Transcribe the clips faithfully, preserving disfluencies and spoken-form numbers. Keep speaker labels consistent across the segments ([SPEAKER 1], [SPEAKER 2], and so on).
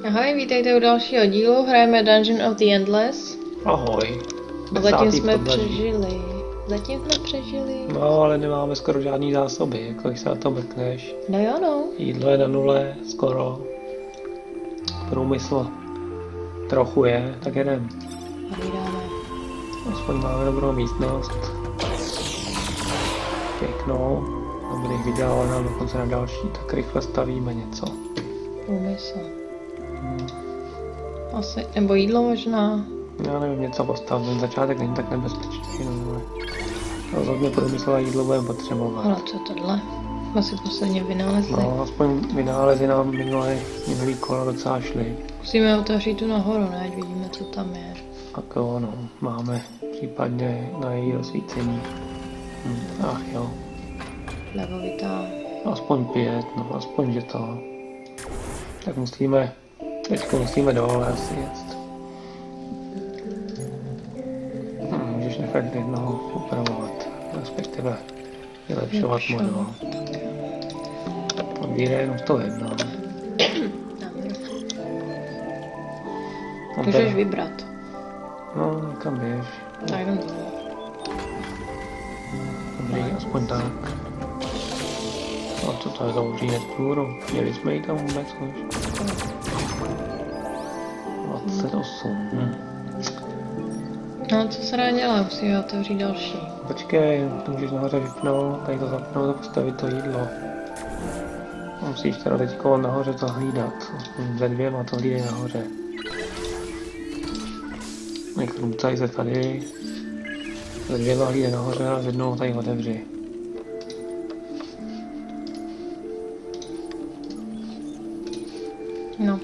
[SPEAKER 1] Ahoj, vítejte u dalšího dílu, hrajeme Dungeon of the Endless.
[SPEAKER 2] Ahoj.
[SPEAKER 1] A zatím jsme přežili. Zatím jsme přežili.
[SPEAKER 2] No, ale nemáme skoro žádný zásoby, jako když se na to mrkneš.
[SPEAKER 1] No jo, no.
[SPEAKER 2] Jídlo je na nule, skoro. Průmysl trochu je, tak jedem.
[SPEAKER 1] A vydáme.
[SPEAKER 2] Aspoň máme dobrou místnost. Pěknou. Dobrých vydělala nám dokonce na další, tak rychle stavíme něco.
[SPEAKER 1] Průmysl.
[SPEAKER 2] Hmm.
[SPEAKER 1] Asi, nebo jídlo možná.
[SPEAKER 2] Já nevím, něco postavit, ten začátek není tak nebezpečný, no ale rozhodně průmyslové jídlo budeme potřebovat.
[SPEAKER 1] Ale co tohle? Jsme si posledně vynalezli.
[SPEAKER 2] No, aspoň vynálezy nám minulý, minulý kolo docela šly.
[SPEAKER 1] Musíme otevřít tu nahoru, ne? Ať vidíme, co tam je.
[SPEAKER 2] Tak jo, no, máme případně na její rozsvícení. Hm, ach jo.
[SPEAKER 1] Levovitá.
[SPEAKER 2] Aspoň pět, no, aspoň že to. Tak musíme, teďko musíme dole asi jet. Hm, můžeš nechat jednoho upravovat, respektive vylepšovat model. Odbírá jenom to jedno.
[SPEAKER 1] Můžeš vybrat.
[SPEAKER 2] No, někam běž.
[SPEAKER 1] Tak jdem dolů.
[SPEAKER 2] Dobrý, aspoň tak. No co to je za užínet půru? Měli jsme ji tam vůbec už? dvacet osm. Hm.
[SPEAKER 1] No co se dá dělat? Musíme otevřít další.
[SPEAKER 2] Počkej, to můžeš nahoře vypnout, tady to zapnout a postavit to jídlo. Musíš teda teďko nahoře to hlídat. Aspoň ze dvěma to hlídej nahoře. Nekrucaj se tady. Ze dvěma hlídej nahoře a z jednou tady otevři.
[SPEAKER 1] No.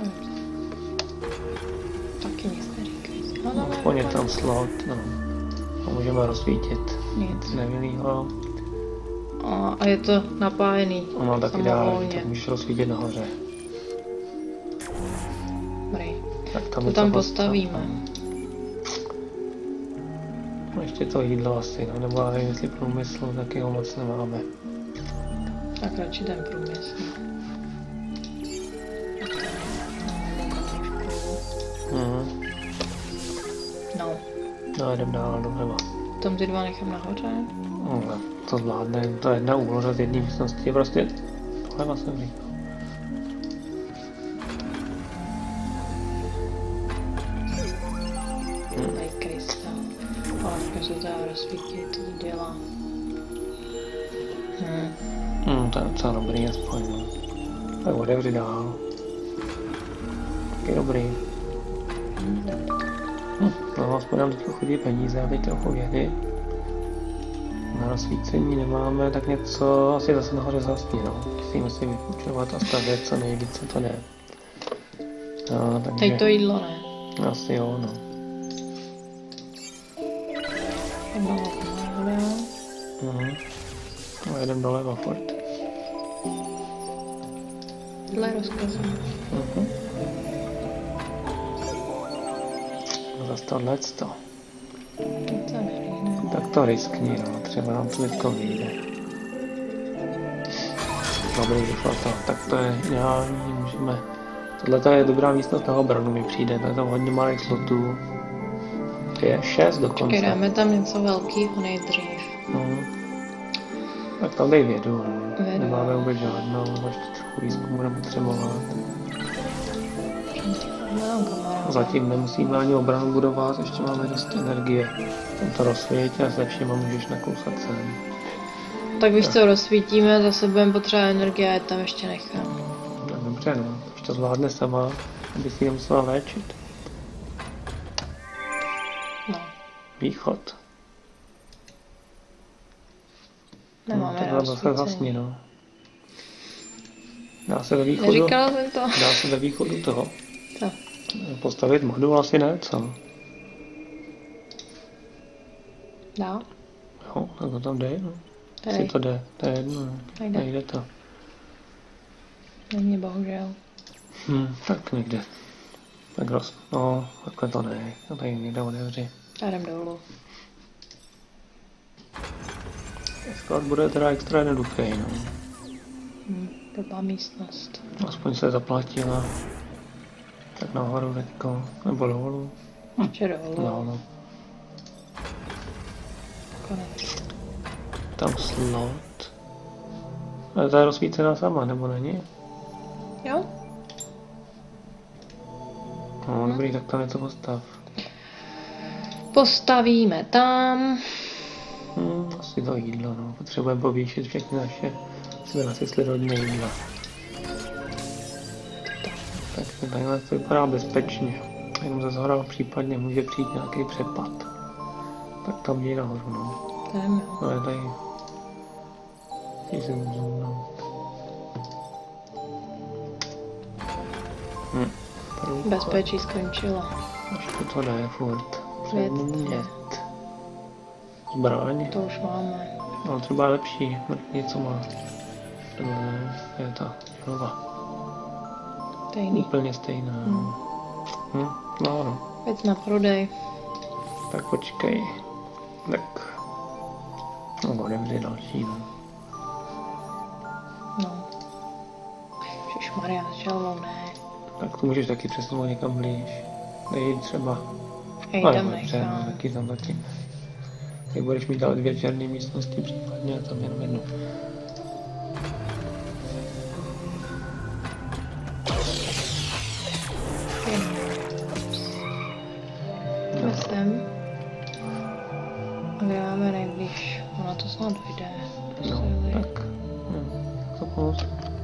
[SPEAKER 1] Taky nic neříkej. No, no,
[SPEAKER 2] Aspoň je tam slot, no. A můžeme rozsvítit.
[SPEAKER 1] Nic.
[SPEAKER 2] Nevinýho.
[SPEAKER 1] A, a je to napájený.
[SPEAKER 2] Ono tak ideálně, tak
[SPEAKER 1] Samovolně.
[SPEAKER 2] můžeš rozsvítit nahoře.
[SPEAKER 1] Dobrý.
[SPEAKER 2] Tak tam
[SPEAKER 1] To
[SPEAKER 2] je
[SPEAKER 1] tam
[SPEAKER 2] to
[SPEAKER 1] postavíme.
[SPEAKER 2] No ještě to jídlo asi, no, nebo já nevím, jestli průmysl, taky ho moc nemáme.
[SPEAKER 1] Tak radši ten průmysl.
[SPEAKER 2] Mhm.
[SPEAKER 1] No.
[SPEAKER 2] No, jdem dál doleva.
[SPEAKER 1] Tam ty dva nechám nahoře.
[SPEAKER 2] No, to zvládne, to je jedna úloha z jedné místnosti, je prostě doleva jsem říkal.
[SPEAKER 1] Hmm. Tady krystal. Ale když se to dá rozsvítit, to dělá. Hmm.
[SPEAKER 2] Hmm, to je docela dobrý aspoň, no. Tak odevři dál. Taky dobrý. Hm, no, aspoň nám teď chodí peníze a teď trochu vědy. Na rozsvícení nemáme, tak něco asi zase nahoře zasní, no. Musíme si vypůjčovat a stavět co nejvíc, co to jde. No, takže...
[SPEAKER 1] Teď to jídlo ne.
[SPEAKER 2] Asi jo, no.
[SPEAKER 1] No, no,
[SPEAKER 2] Mhm. No, jedem doleva furt.
[SPEAKER 1] Dle rozkazu.
[SPEAKER 2] Mhm. No zase tohleto.
[SPEAKER 1] To ne.
[SPEAKER 2] Tak to riskni, no. Třeba nám to teďko vyjde. Dobrý, vyšlo to. Tak to je ideální, můžeme... Tohle je dobrá místnost na obranu, mi přijde. To je tam hodně malých slotů. To je šest dokonce.
[SPEAKER 1] Počkej, dáme tam něco velkého nejdřív.
[SPEAKER 2] No. Tak tam dej vědu, no.
[SPEAKER 1] Vědu.
[SPEAKER 2] Nemáme vůbec žádnou, ještě trochu výzkumu budeme potřebovat.
[SPEAKER 1] No, kamarád.
[SPEAKER 2] Zatím nemusíme ani obranu budovat, ještě máme dost energie. Tam to rozsvítit a se všema můžeš nakousat sem.
[SPEAKER 1] Tak víš co, rozsvítíme, zase budeme potřebovat energie a je tam ještě nechám.
[SPEAKER 2] No, dobře, no. Už to zvládne sama, aby si nemusela léčit.
[SPEAKER 1] No,
[SPEAKER 2] Východ.
[SPEAKER 1] nemáme
[SPEAKER 2] no,
[SPEAKER 1] na
[SPEAKER 2] to zase zasní,
[SPEAKER 1] rozsvícení.
[SPEAKER 2] no. Dá se ve východu,
[SPEAKER 1] Neříkala jsem to?
[SPEAKER 2] dá se ve východu toho
[SPEAKER 1] Co?
[SPEAKER 2] postavit modul, asi ne, co?
[SPEAKER 1] Dá?
[SPEAKER 2] Jo, tak to tam jde, no.
[SPEAKER 1] Tady.
[SPEAKER 2] Asi to jde, to je jedno, no.
[SPEAKER 1] Nejde.
[SPEAKER 2] Nejde to.
[SPEAKER 1] Není bohužel.
[SPEAKER 2] Hm, tak někde. Tak roz... No, takhle to ne. No tady někde odevři.
[SPEAKER 1] Já jdem dolů.
[SPEAKER 2] Sklad bude teda extra jednoduchý, no.
[SPEAKER 1] Hm, blbá místnost.
[SPEAKER 2] Aspoň se zaplatila. Tak nahoru teďko, nebo dolů.
[SPEAKER 1] Ještě dolů.
[SPEAKER 2] Dolů.
[SPEAKER 1] Konec.
[SPEAKER 2] Tam slot. Ale ta je rozsvícená sama, nebo není?
[SPEAKER 1] Jo?
[SPEAKER 2] No, dobrý, tak tam něco postav.
[SPEAKER 1] Postavíme tam.
[SPEAKER 2] Hmm, asi to jídlo, no. Potřebujeme povýšit všechny naše zvělací slirodní jídla. Tak takhle to vypadá bezpečně. Jenom ze zhora případně může přijít nějaký přepad. Tak tam jde nahoru, no.
[SPEAKER 1] Tam jo.
[SPEAKER 2] No je tady... Chci se zoomnout. Hm.
[SPEAKER 1] Bezpečí skončilo.
[SPEAKER 2] Až to jde furt.
[SPEAKER 1] Vědce.
[SPEAKER 2] Zbraň.
[SPEAKER 1] To už máme.
[SPEAKER 2] No třeba lepší, něco má. Tohle je ta želva.
[SPEAKER 1] Stejný.
[SPEAKER 2] Úplně stejná.
[SPEAKER 1] Hmm.
[SPEAKER 2] Hm, no no.
[SPEAKER 1] Věc na prodej.
[SPEAKER 2] Tak počkej. Tak. No odemři další, no.
[SPEAKER 1] No. Ježišmarja, s želvou ne.
[SPEAKER 2] Tak to můžeš taky přesunout někam blíž. Dej třeba.
[SPEAKER 1] Hej,
[SPEAKER 2] Ale
[SPEAKER 1] tam
[SPEAKER 2] dobře, no,
[SPEAKER 1] nechám.
[SPEAKER 2] taky tam taky. Ty budeš mít ale dvě černé místnosti případně a tam jenom jednu.
[SPEAKER 1] Jdeme sem. A kde máme nejblíž? Ona to snad vyjde.
[SPEAKER 2] No, tak. No, tak to pomoct.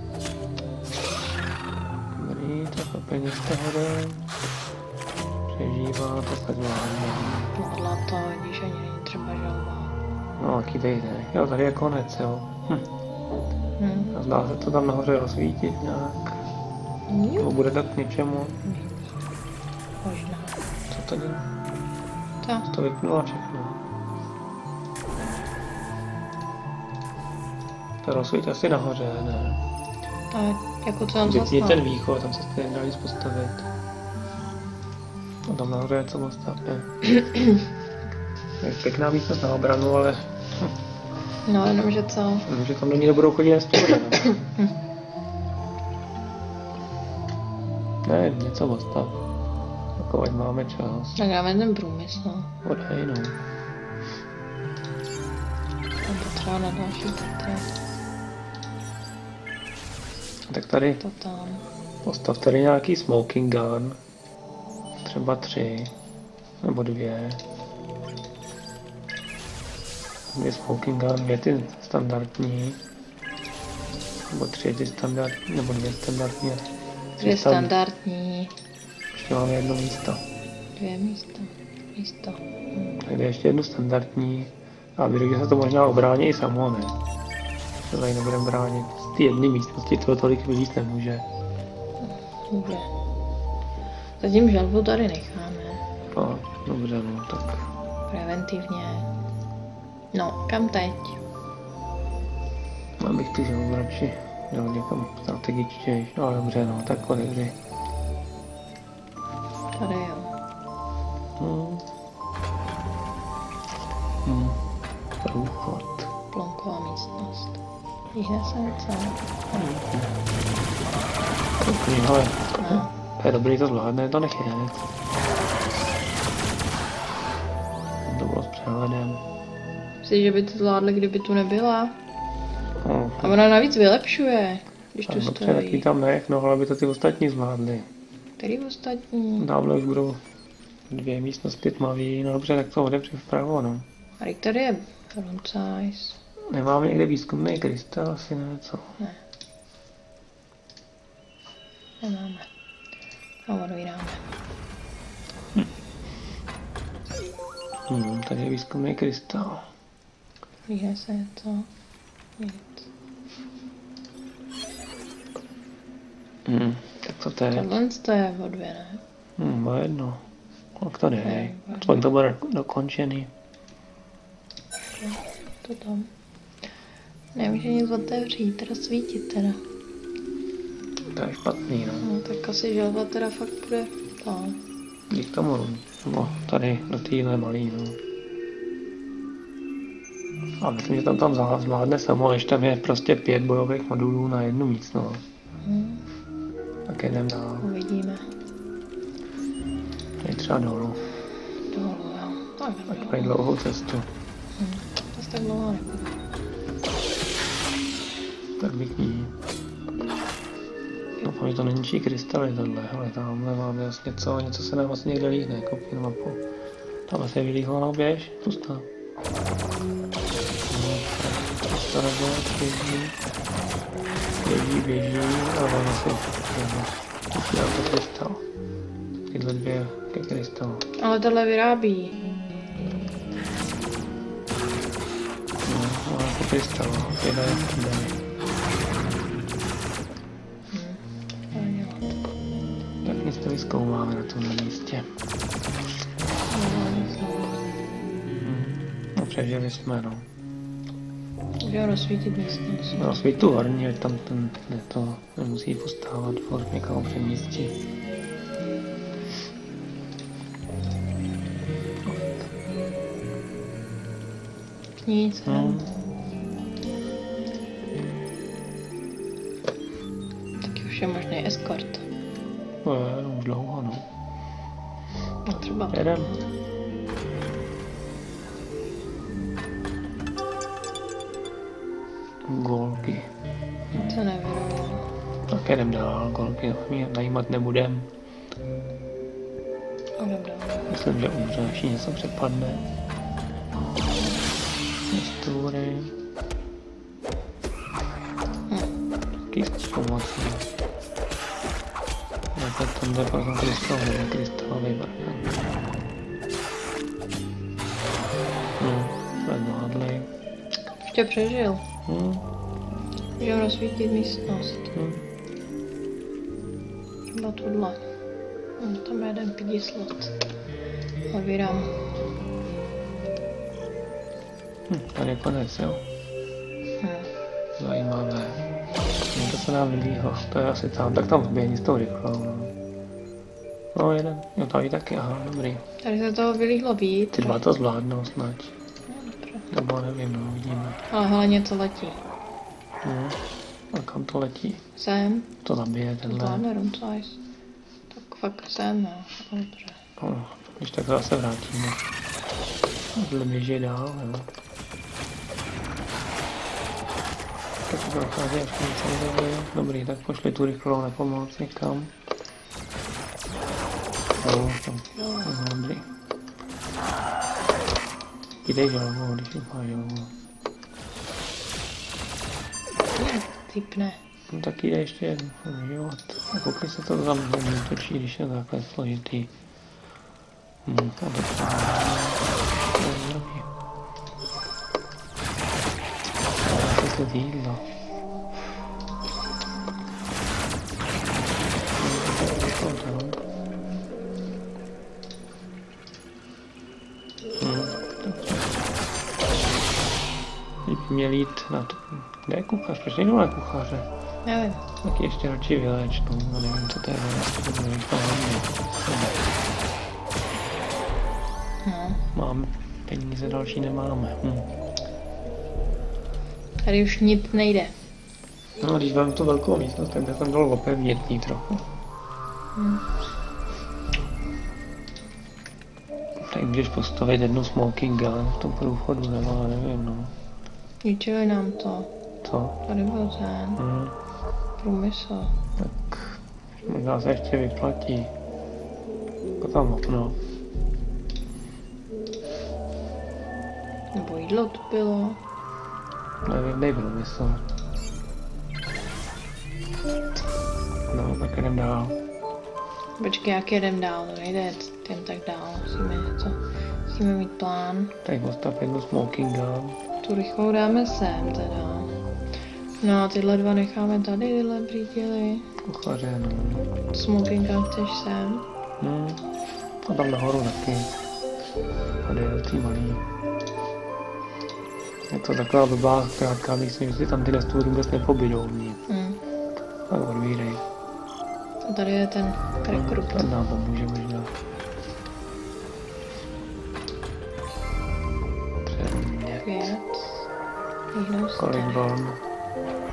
[SPEAKER 2] Dobrý, tak peněz tohle. Přežívá, to se zvládne.
[SPEAKER 1] Podle to, když ani není třeba želva.
[SPEAKER 2] No, taky tady jde. Jo, tady je konec, jo. Hm.
[SPEAKER 1] Hm.
[SPEAKER 2] A zdá se to tam nahoře rozsvítit nějak. Nebo bude tak k něčemu.
[SPEAKER 1] Možná.
[SPEAKER 2] Co to dělá?
[SPEAKER 1] To.
[SPEAKER 2] To vypnula všechno. To rozsvít asi nahoře, ne?
[SPEAKER 1] A jako co tam
[SPEAKER 2] Vypni
[SPEAKER 1] zastal?
[SPEAKER 2] ten východ, tam se stejně dá nic postavit. A tam nahoře je co postavit. Je pěkná místnost na obranu, ale...
[SPEAKER 1] No, jenom že co?
[SPEAKER 2] že tam do ní nebudou chodit na stůl. Ne, něco postav. Jako ať máme čas.
[SPEAKER 1] Tak dáme ten průmysl.
[SPEAKER 2] Odhej, no.
[SPEAKER 1] Tam potřeba na další patry.
[SPEAKER 2] Tak tady
[SPEAKER 1] To tam.
[SPEAKER 2] postav tady nějaký smoking gun. Třeba tři. Nebo dvě. Dvě smoking gun, dvě ty standardní. Nebo tři ty standardní, nebo dvě standardní.
[SPEAKER 1] Dvě standardní.
[SPEAKER 2] Ještě máme jedno místo.
[SPEAKER 1] Dvě místa. Místo. Hm.
[SPEAKER 2] Tak ještě jednu standardní. A vyjde, že se to možná obrání i samo, ne? To tady nebudeme bránit. Z té jedné místnosti toho tolik vylíst nemůže.
[SPEAKER 1] Může. Zatím želvu tady necháme.
[SPEAKER 2] No, dobře, no, tak.
[SPEAKER 1] Preventivně. No, kam teď?
[SPEAKER 2] Abych tu želvu radši dal někam strategičtěji. No dobře, no, takhle kdy.
[SPEAKER 1] Tady jo.
[SPEAKER 2] Hmm. Hmm. Průchod.
[SPEAKER 1] Plonková místnost. Jihne se něco?
[SPEAKER 2] Dobrý, hele.
[SPEAKER 1] No.
[SPEAKER 2] To je dobrý, to zvládne, to nech jet. To bylo s přehledem.
[SPEAKER 1] Myslíš, že by to zvládli, kdyby tu nebyla?
[SPEAKER 2] No,
[SPEAKER 1] A ona navíc vylepšuje, když
[SPEAKER 2] a
[SPEAKER 1] tu
[SPEAKER 2] dobře, taky
[SPEAKER 1] stojí.
[SPEAKER 2] tam nech, no, ale by to ty ostatní zvládli.
[SPEAKER 1] Který ostatní?
[SPEAKER 2] Dávle už budou dvě místnosti tmavý, no dobře, tak to odepři vpravo, no.
[SPEAKER 1] A teď tady je Bronzais.
[SPEAKER 2] Nemáme někde výzkumný krystal, asi ne, co?
[SPEAKER 1] Ne. Nemáme. A vodu dáme.
[SPEAKER 2] Hmm, tady je výzkumný krystal.
[SPEAKER 1] Jihne se něco? Nic.
[SPEAKER 2] Hmm, tak co teď?
[SPEAKER 1] Tohle to je o dvě, ne?
[SPEAKER 2] Hmm, má jedno. Tak to
[SPEAKER 1] Ne,
[SPEAKER 2] dej.
[SPEAKER 1] má
[SPEAKER 2] Aspoň to bude dokončený.
[SPEAKER 1] To tam. Nemůže nic otevřít, teda svítit teda.
[SPEAKER 2] To je špatný, no.
[SPEAKER 1] No tak asi želva teda fakt bude tam.
[SPEAKER 2] Jdi k tomu, no, tady do téhle malý, no. A myslím, že tam tam zvlá- zvládne samo, když tam je prostě pět bojových modulů na jednu místnost.
[SPEAKER 1] Hm,
[SPEAKER 2] Tak jdem dál.
[SPEAKER 1] uvidíme.
[SPEAKER 2] třeba dolů.
[SPEAKER 1] Dolů, jo. Tak
[SPEAKER 2] Ať
[SPEAKER 1] jdem
[SPEAKER 2] mají
[SPEAKER 1] dolů.
[SPEAKER 2] dlouhou cestu.
[SPEAKER 1] Hm. To tak dlouho nebude.
[SPEAKER 2] Tak vyklí. Doufám, že to neníčí krystaly tohle. Hele, tamhle máme vlastně něco, něco se nám vlastně někde líhne, koukni na mapu. Tamhle se vylíhlo, no běž, pustá. To nebo běží, běží, běží, ale ono si musí dát to krystal. Tyhle dvě ke krystalu.
[SPEAKER 1] Ale tohle vyrábí.
[SPEAKER 2] No, ale to krystal, jedna je tady. Tak nic to vyzkoumáme na tomhle místě. No, přežili jsme, no.
[SPEAKER 1] Můžeme rozsvítit místnost.
[SPEAKER 2] No, svít tu horní, ať tam ten, ne, to nemusí postávat furt někam přemístí.
[SPEAKER 1] Nic,
[SPEAKER 2] Hmm.
[SPEAKER 1] taky už je možný eskort.
[SPEAKER 2] No, je, už dlouho, no.
[SPEAKER 1] No třeba.
[SPEAKER 2] Jedem. Golky.
[SPEAKER 1] To nevyrobil.
[SPEAKER 2] Tak jedem dál, golky najímat nebudem.
[SPEAKER 1] Jdem dál.
[SPEAKER 2] Myslím, že umře, až jí něco přepadne. Mistury.
[SPEAKER 1] Hm.
[SPEAKER 2] Taky pomocí. Já tak tam jde pro ten krystalový, krystalový vrch. No, jsme zvládli.
[SPEAKER 1] Ještě přežil.
[SPEAKER 2] Hm,
[SPEAKER 1] Můžeme rozsvítit místnost.
[SPEAKER 2] hm.
[SPEAKER 1] Třeba tuhle. No, tam je jeden pidi slot. Zavírám.
[SPEAKER 2] Hm, tady je konec, jo.
[SPEAKER 1] Hm.
[SPEAKER 2] Zajímavé. No, to se nám vylíhlo, to je asi tam, tak tam zběhni s tou rychlou, no. No, jeden, jo, tady taky, aha, dobrý.
[SPEAKER 1] Tady se toho vylíhlo víc.
[SPEAKER 2] Ty dva to zvládnou snad.
[SPEAKER 1] No, dobré.
[SPEAKER 2] Nebo nevím, no, uvidíme.
[SPEAKER 1] Ale hele, něco letí.
[SPEAKER 2] Hm. A kam to letí?
[SPEAKER 1] Sem.
[SPEAKER 2] To zabije
[SPEAKER 1] To
[SPEAKER 2] tenhle.
[SPEAKER 1] zvládne Rumcajs. Tak fakt sem, no. Dobře.
[SPEAKER 2] No, když tak zase vrátíme. Tohle běží dál, jo. Tak to prochází až konec samozřejmě. Dobrý, tak pošli tu rychlou na pomoc někam. Jo, tam.
[SPEAKER 1] Jo.
[SPEAKER 2] Dobrý. Jdej žalvou, když ji má žalvou.
[SPEAKER 1] Typne.
[SPEAKER 2] No tak jde ještě jednou, život. A koukej se to tam točí, když je takhle složitý. Hmm, a to to je dobrý. A to je jídlo. Hmm, teď by měl jít na to. Kde je kuchař? Proč nejdu na kuchaře?
[SPEAKER 1] Nevím.
[SPEAKER 2] Tak ještě radši vyléč, no, no nevím, co to je, no, to nevím, to hlavně.
[SPEAKER 1] No.
[SPEAKER 2] Máme peníze, další nemáme. Hm.
[SPEAKER 1] Tady už nic nejde.
[SPEAKER 2] No, když vám tu velkou místnost, tak by tam dalo opevnit ní trochu.
[SPEAKER 1] Hm.
[SPEAKER 2] Tak můžeš postavit jednu smoking gun v tom průchodu, nebo já nevím, no.
[SPEAKER 1] Ničili nám to.
[SPEAKER 2] Co?
[SPEAKER 1] Tady byl ten
[SPEAKER 2] Hm.
[SPEAKER 1] průmysl.
[SPEAKER 2] Tak možná se ještě vyplatí. Jako tam okno.
[SPEAKER 1] Nebo jídlo tu bylo.
[SPEAKER 2] Nevím, dej průmysl. No, tak jdem dál.
[SPEAKER 1] Počkej, jak jedem dál, to nejde jet jen tak dál. Musíme něco, musíme mít plán.
[SPEAKER 2] Tady postav jednu smoking gun.
[SPEAKER 1] Tu rychlou dáme sem teda. No a tyhle dva necháme tady, tyhle příděly.
[SPEAKER 2] Kuchaře, no.
[SPEAKER 1] Smokinga chceš sem.
[SPEAKER 2] Hmm. A tam nahoru taky. Tady je tý malý. Je to taková blbá krátká myslím, že si tam tyhle stůl vůbec nepobydou mě.
[SPEAKER 1] Hm.
[SPEAKER 2] Tak odvírej.
[SPEAKER 1] A tady je ten rekrut.
[SPEAKER 2] Ten nám pomůže možná. Předně.
[SPEAKER 1] Pět. Jídlo
[SPEAKER 2] Kolik
[SPEAKER 1] tady.
[SPEAKER 2] bon?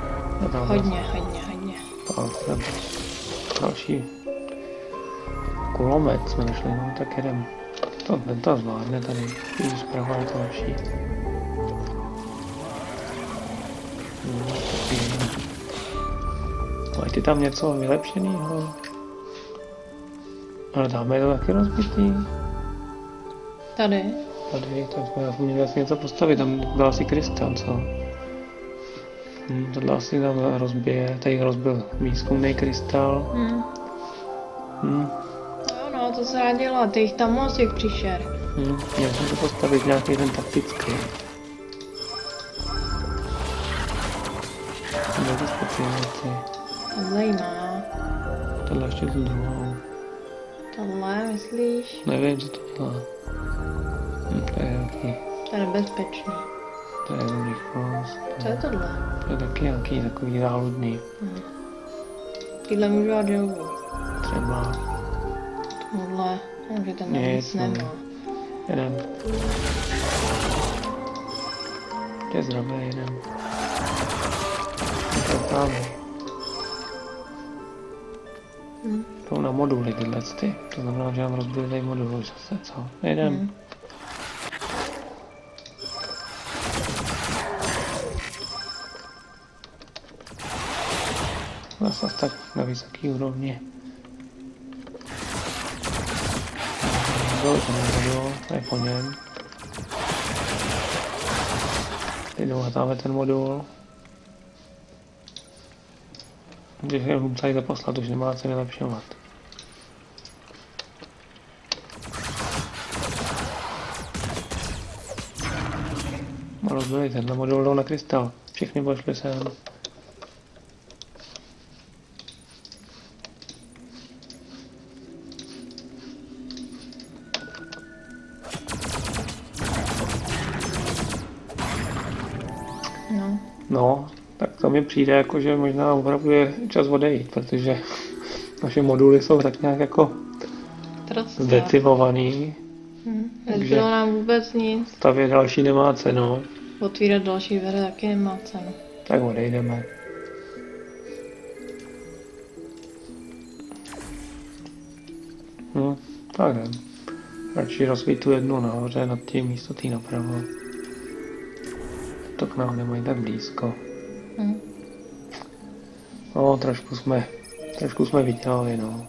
[SPEAKER 1] Hodně, hodně, hodně.
[SPEAKER 2] Palcem. Další. kulomet jsme našli, no tak jedem. To, ten to zvládne tady, když zprava je to lepší. No, tak jedem. Mají ty tam něco vylepšenýho? Ale dáme to taky rozbitý.
[SPEAKER 1] Tady.
[SPEAKER 2] Tady, tak jsme asi měli asi něco postavit, tam byl asi krystal, co? Hm, tohle asi tam rozbije, tady rozbil výzkumný krystal.
[SPEAKER 1] Hm.
[SPEAKER 2] Hm.
[SPEAKER 1] Jo no, to se dá dělat, jich tam moc těch příšer.
[SPEAKER 2] Hm, měl jsem to postavit nějaký ten taktický. Tohle speciality.
[SPEAKER 1] Tohle jí má.
[SPEAKER 2] Tohle ještě tu druhou.
[SPEAKER 1] Tohle, myslíš?
[SPEAKER 2] Nevím, co to dělá. Hm, to je nějaký,
[SPEAKER 1] To je nebezpečný.
[SPEAKER 2] to je jenom rychlost.
[SPEAKER 1] Co je tohle?
[SPEAKER 2] To je taky nějaký takový záludný.
[SPEAKER 1] Hm. Tyhle můžu dát dolů.
[SPEAKER 2] Třeba.
[SPEAKER 1] Tohle, že ten
[SPEAKER 2] Nic,
[SPEAKER 1] nic nemá.
[SPEAKER 2] Jedem. Je zdravé, jedem. To je právě.
[SPEAKER 1] Hm.
[SPEAKER 2] Jdou na moduly tyhle ty. To znamená, že nám rozbili tady moduly zase, co? Jedem.
[SPEAKER 1] Hm.
[SPEAKER 2] Zase tak na vysoký úrovni. Byl ten modul, to je po něm. Teď dohledáme ten modul. Když je museli to poslat, už nemá co vylepšovat. Rozbili tenhle modul, jdou na krystal. Všichni pošli sem.
[SPEAKER 1] No.
[SPEAKER 2] No, tak to mi přijde jako, že možná opravdu je čas odejít, protože naše moduly jsou tak nějak jako
[SPEAKER 1] Tracá.
[SPEAKER 2] zdetivovaný.
[SPEAKER 1] Hm.
[SPEAKER 2] Takže-
[SPEAKER 1] Nezbylo nám vůbec nic.
[SPEAKER 2] Stavě další nemá cenu,
[SPEAKER 1] Otvírat další dveře taky nemá cenu.
[SPEAKER 2] tak odejdeme. Hm, tak jdem. Radši rozvíj tu jednu nahoře nad tím místo tý napravo. To k nám nemají tak blízko.
[SPEAKER 1] Hm.
[SPEAKER 2] No, trošku jsme, trošku jsme vydělali, no.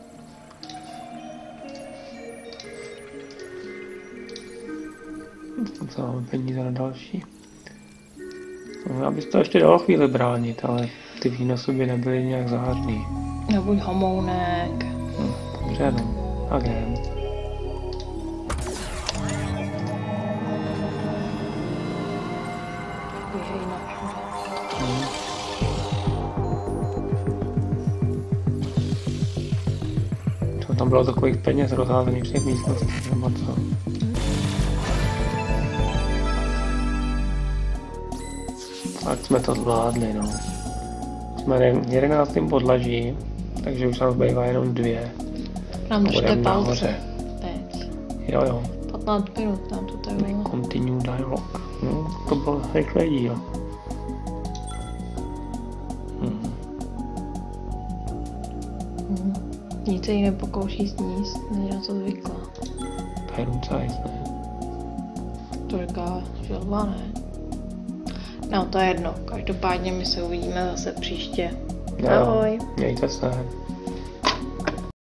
[SPEAKER 2] Co máme peníze na další? No, já bych to ještě dal chvíli bránit, ale ty výnosy by nebyly nějak zářný.
[SPEAKER 1] Nebuď homounek.
[SPEAKER 2] Hm, dobře, no. Tak jdem.
[SPEAKER 1] Běžej na všude.
[SPEAKER 2] Hm. Co tam bylo takových peněz rozházených v těch místnostech, nebo co? Tak jsme to zvládli, no. Jsme na jedenáctém podlaží, takže už nám zbývá jenom dvě.
[SPEAKER 1] Nám držte
[SPEAKER 2] Budeme
[SPEAKER 1] palce.
[SPEAKER 2] nahoře.
[SPEAKER 1] Teď.
[SPEAKER 2] Jo, jo.
[SPEAKER 1] patnáct minut nám to tak bylo.
[SPEAKER 2] Continue dialog. No, to byl rychlý díl. Hmm.
[SPEAKER 1] Hm. Nic se jí nepokouší sníst, není na to zvyklá.
[SPEAKER 2] To je rucajs, ne?
[SPEAKER 1] To říká želva, ne? No to je jedno, každopádně my se uvidíme zase příště.
[SPEAKER 2] Jo, jo.
[SPEAKER 1] Ahoj.
[SPEAKER 2] Mějte se.